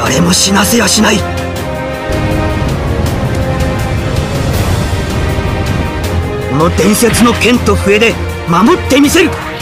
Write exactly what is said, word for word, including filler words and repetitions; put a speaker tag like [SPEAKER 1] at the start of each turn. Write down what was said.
[SPEAKER 1] 誰も死なせやしない。この伝説の剣と笛で守ってみせる。